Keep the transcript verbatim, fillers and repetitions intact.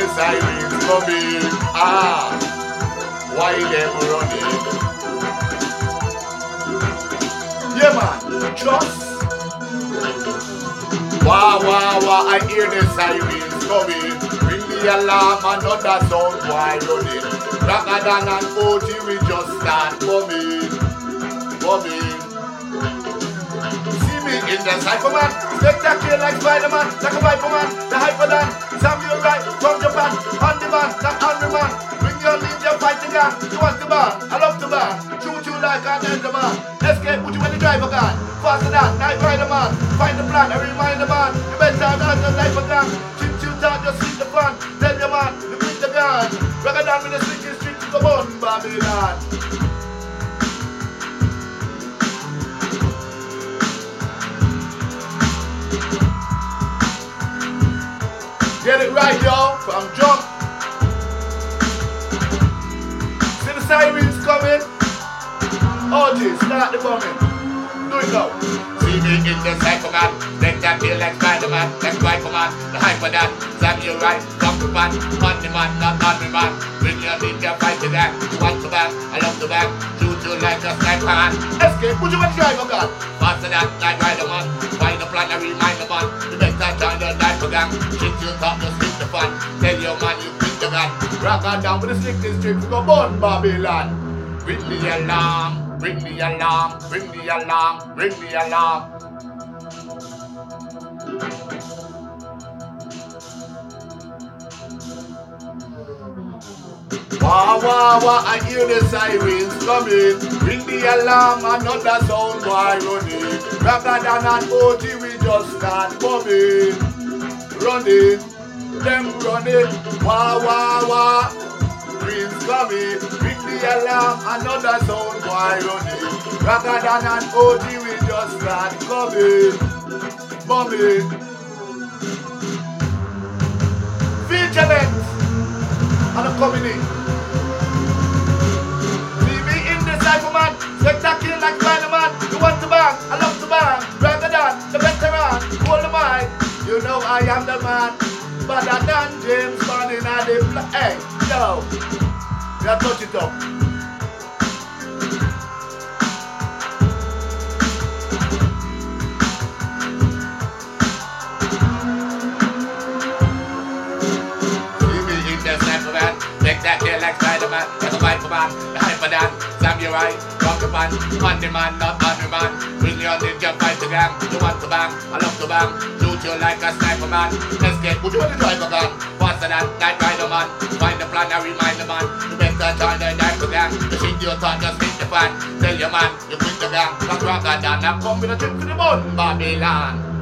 the sirens coming. Ah, why them running? Yeah man, trust. Wah wah wah, I hear the sirens coming. Ring the alarm, another sound why running. Ragadan and O G we just start coming, coming. See me in the cypher man, spectacular like Spider-Man, like a Viper man, the Hyperdan, Samuel Wright from Japan, on the man, not on the man. Bring your ninja fight again, you want the band, I love the band, shoot you like an enderman. Escape, put you in the driver gun, faster than Night Rider man. Find the plan, I remind the man, you better not the life again. Shoot you down, just see the fun, tell your man, you bring the gun. Ragadan with the switches, street to come on, Babylon. Get it right, y'all, from jump. See the sirens coming? O G, start the bombing. Do it now. See me in the cypher man, spectacular like Spider-Man, like Viper man, the Hyperdan, Samuel Wright, from Japan, on the man, not on the man. Bring your ninja fight to that, you want the bang, I love the bang, shoot you like a sniper man. Escape, put you in the driver gun, faster than Night Rider man. Find the plan, I remind the man, you better join the Niper gang. Shit you talk, just hit the fun, tell your man you quit the gun. Rock on down with the slickest trip, go burn Babylon. Ring the alarm, ring the alarm, ring the alarm, ring the alarm. Wah wah wah, I hear the sirens coming. Ring the alarm, another sound why running. Ragadan and O G we just start bombing, running, them running. Wah wah wah, sirens coming. Ring the alarm, another sound why running. Ragadan and O G we just start coming, bombing. Vigilant, and I'm coming in. Man, spectacular like Spider-Man, you want the bang, I love the bang, Ragadan, the veteran, hold the mic, you know I am the man, better than James Bond in a the fl- hey, yo, we are touch it up. See me in the sniper man, spectacular like Spider-Man, like a Viper man, the Hyperdan, Samuel Wright, from the man, on the man, not on the man. Bring your ninja fight the gang, you want to bang, I love to bang, shoot you like a sniper man. Escape, put you in the driver gun, faster than Night Rider man. Find the plan, I remind the man, you better join the Niper gang. The shit you thought, just hit the fan, tell your man, you quit the gang. Rock Ragadan, I'm coming to trip to the bone, Babylon.